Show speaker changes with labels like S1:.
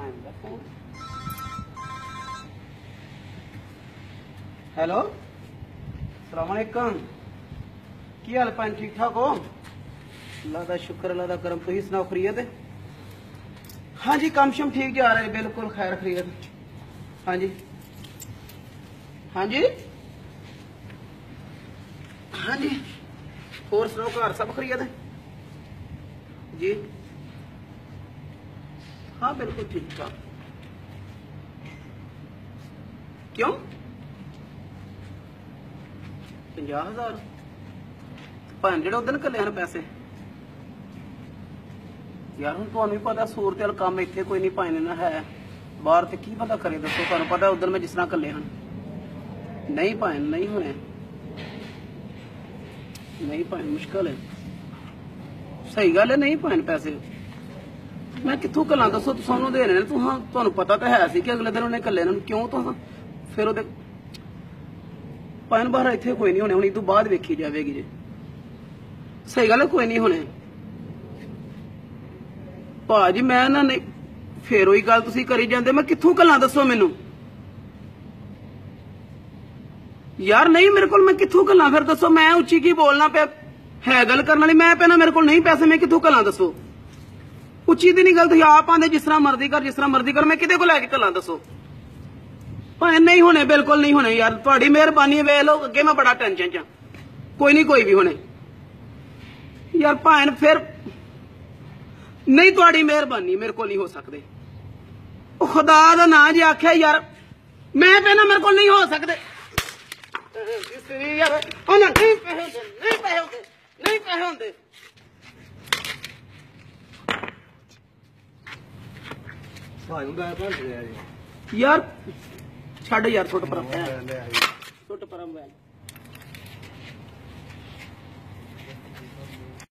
S1: Hello सलामकुम की हाल भैन ठीक ठाक हो? अल्लाह का शुक्र अल्लाह का करम। तुम सुनाओ खरीयत? हाँ जी काम शम ठीक जा रहे बिल्कुल खैर खरीयत। हाँ जी हाँ जी हाँ जी होर सुनाओ घर सब खरीयत है जी? हाँ बिल्कुल ठीक ठाक। क्यों 50,000 भैन जेह्ड़े उद्धर घल्ले हैं पैसे यार हूँ तुहानू भी पता सूरत वाल काम इत्थे कोई नहीं भाई ना है बाहर तो की पता करे दसो तुहानू पता उधर मैं जिस तरह घल्ले हैं नहीं भाई नहीं होने नहीं भाई मुश्किल है सही गल है नहीं भाई पैसे मैं कितों घल्ला दसो सानू देने तुहानू पता तो है सी कि अगले दिन उन्हें घल्ले क्यों तो फिर वो भैन बाहर इतने कोई नहीं होने हूँ इदू बाद वेखी जाएगी जी सही गल है कोई नहीं होने भाजी मैं ना नहीं फिर वही गल तुसी करी जाते मैं कितों घल्ला दसो मैनू यार नहीं मेरे को मैं कितों घल्ला फिर दसो मैं उच्ची की बोलना पे है गल करने वाली मैं पहना मेरे को नहीं पैसे मैं कितों घल्ला दसो उच्ची दी नहीं गल तुम आप आंदे जिस तरह मर्जी कर मैं किते को लैके घल्ला दसो भाई नहीं होने बिल्कुल नहीं होने यार थोड़ी मेहरबानी वे लो अगे मैं बड़ा टेंशन च कोई नहीं कोई भी होने यार भैन फिर नहीं थोड़ी मेहरबानी मेरे को नहीं हो सकते खुदा दा ना जी आख्या यार मैं कहना मेरे को नहीं हो सकते नहीं पैसे होंगे यार छड़ यार छोटे परम